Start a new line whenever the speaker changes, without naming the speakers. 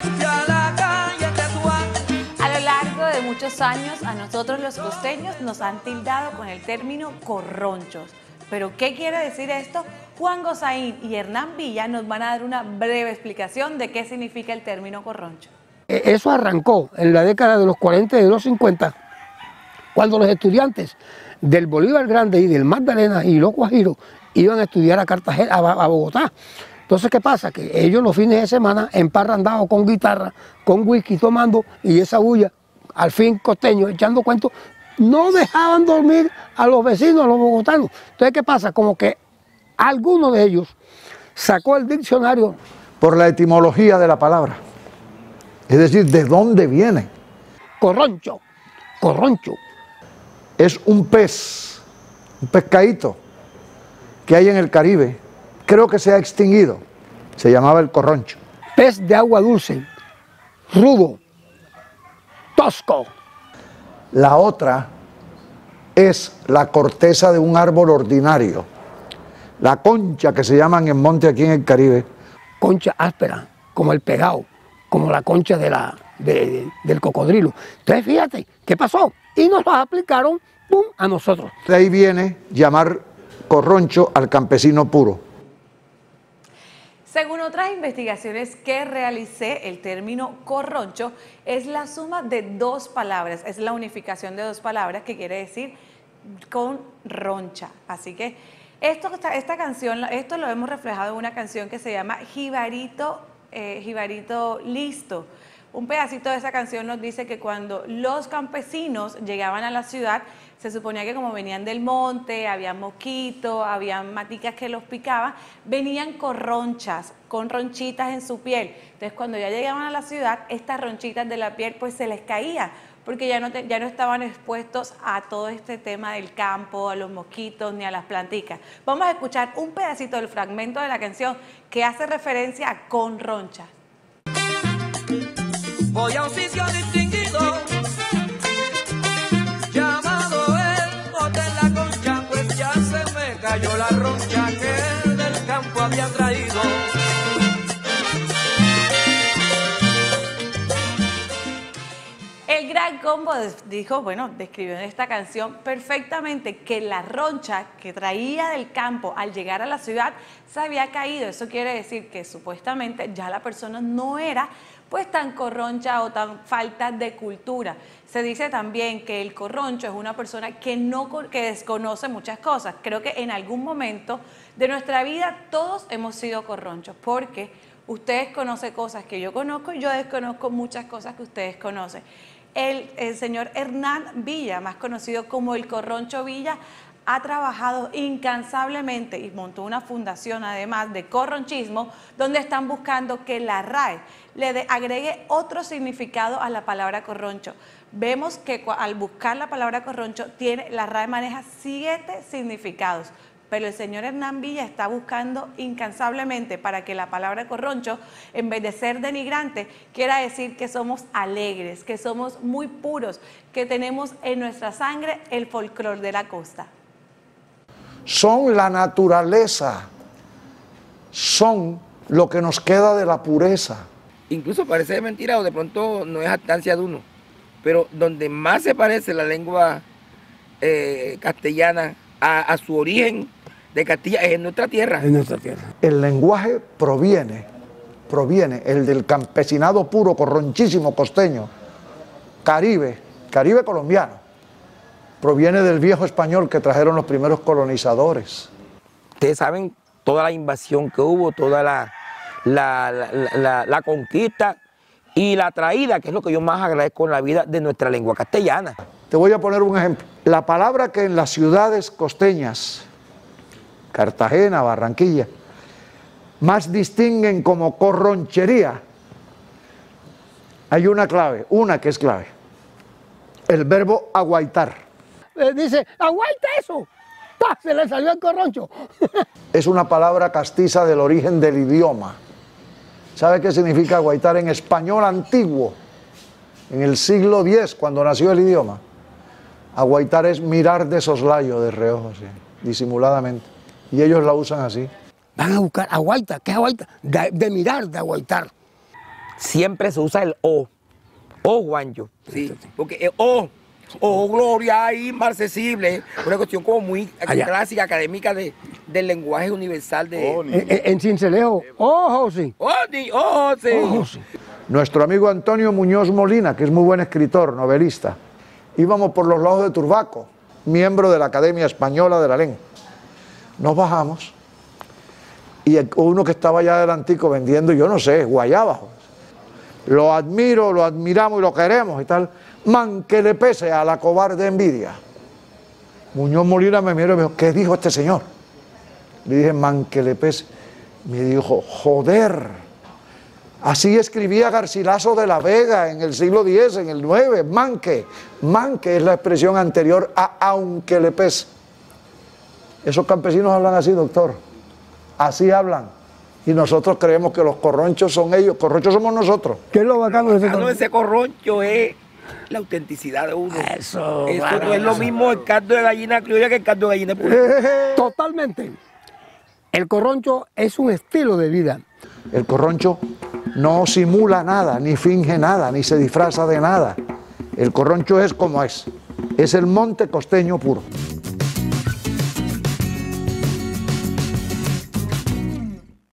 A lo largo de muchos años, a nosotros los costeños nos han tildado con el término corronchos. ¿Pero qué quiere decir esto? Juan Gozaín y Hernán Villa nos van a dar una breve explicación de qué significa el término corroncho.
Eso arrancó en la década de los 40 y de los 50, cuando los estudiantes del Bolívar Grande y del Magdalena y los Guajiros iban a estudiar a Cartagena, a Bogotá. Entonces, ¿qué pasa? Que ellos los fines de semana emparrandados con guitarra, con whisky tomando y esa bulla, al fin costeños echando cuentos, no dejaban dormir a los vecinos, a los bogotanos. Entonces, ¿qué pasa? Como que alguno de ellos sacó el diccionario.
Por la etimología de la palabra, es decir, ¿de dónde viene?
Corroncho, corroncho.
Es un pescadito que hay en el Caribe, creo que se ha extinguido, se llamaba el corroncho.
Pez de agua dulce, rudo, tosco.
La otra es la corteza de un árbol ordinario, la concha que se llaman en monte aquí en el Caribe.
Concha áspera, como el pegado, como la concha del cocodrilo. Entonces fíjate, ¿qué pasó? Y nos lo aplicaron, ¡pum!, a nosotros.
De ahí viene llamar corroncho al campesino puro.
Según otras investigaciones que realicé, el término corroncho es la suma de dos palabras, es la unificación de dos palabras que quiere decir con roncha. Así que esta canción, esto lo hemos reflejado en una canción que se llama Jibarito, Jibarito Listo. Un pedacito de esa canción nos dice que cuando los campesinos llegaban a la ciudad, se suponía que como venían del monte, había mosquitos, había maticas que los picaban, venían con ronchas, con ronchitas en su piel. Entonces cuando ya llegaban a la ciudad, estas ronchitas de la piel pues se les caía, porque ya no estaban expuestos a todo este tema del campo, a los mosquitos ni a las planticas. Vamos a escuchar un pedacito del fragmento de la canción que hace referencia a con ronchas.
Voy a un sitio distinguido llamado el Hotel La Concha, pues ya se me cayó la roncha que del campo había traído.
El Gran Combo dijo, bueno, describió en esta canción perfectamente que la roncha que traía del campo al llegar a la ciudad se había caído. Eso quiere decir que supuestamente ya la persona no era pues tan corroncha o tan falta de cultura. Se dice también que el corroncho es una persona que desconoce muchas cosas. Creo que en algún momento de nuestra vida todos hemos sido corronchos, porque ustedes conocen cosas que yo conozco y yo desconozco muchas cosas que ustedes conocen. El señor Hernán Villa, más conocido como el Corroncho Villa, ha trabajado incansablemente y montó una fundación además de corronchismo, donde están buscando que la RAE le agregue otro significado a la palabra corroncho. Vemos que al buscar la palabra corroncho, la RAE maneja 7 significados, pero el señor Hernán Villa está buscando incansablemente para que la palabra corroncho, en vez de ser denigrante, quiera decir que somos alegres, que somos muy puros, que tenemos en nuestra sangre el folclore de la costa.
Son la naturaleza, son lo que nos queda de la pureza.
Incluso parece mentira o de pronto no es jactancia de uno, pero donde más se parece la lengua castellana a su origen de Castilla es en nuestra tierra.
En nuestra tierra.
El lenguaje proviene el del campesinado puro, corronchísimo costeño, Caribe colombiano. Proviene del viejo español que trajeron los primeros colonizadores.
Ustedes saben toda la invasión que hubo, toda la conquista y la traída, que es lo que yo más agradezco en la vida de nuestra lengua castellana.
Te voy a poner un ejemplo. La palabra que en las ciudades costeñas, Cartagena, Barranquilla, más distinguen como corronchería, hay una que es clave, el verbo aguaitar.
Dice, aguanta eso, ¡pah!, se le salió el corroncho.
Es una palabra castiza del origen del idioma. ¿Sabe qué significa aguaitar en español antiguo? En el siglo X, cuando nació el idioma. Aguaitar es mirar de soslayo, de reojo, así, disimuladamente. Y ellos la usan así.
Van a buscar aguaita, ¿qué es aguaita? De mirar, de aguaitar.
siempre se usa el O. O Juancho. Sí, porque O gloria inmarcesible, una cuestión como muy clásica, académica del lenguaje universal de...
En Cincelejo, ojo sí.
Ojo sí.
Nuestro amigo Antonio Muñoz Molina, que es muy buen escritor, novelista, íbamos por los lados de Turbaco, miembro de la Academia Española de la Lengua. Nos bajamos y uno que estaba allá adelantico vendiendo, yo no sé, guayabas. Lo admiro, lo admiramos y lo queremos y tal. Man, que le pese a la cobarde envidia. Muñoz Molina me miró y me dijo, ¿qué dijo este señor? Le dije, man, que le pese. Me dijo, joder. Así escribía Garcilaso de la Vega en el siglo X, en el IX, manque. Manque es la expresión anterior a aunque le pese. Esos campesinos hablan así, doctor. Así hablan. Y nosotros creemos que los corronchos son ellos. Corronchos somos nosotros.
¿Qué es lo bacano de ese
corroncho? Ese corroncho es la autenticidad de uno. Eso no es lo mismo el caldo de gallina criolla que el caldo de gallina pura.
Totalmente. El corroncho es un estilo de vida.
El corroncho no simula nada, ni finge nada, ni se disfraza de nada. El corroncho es como es el monte costeño puro.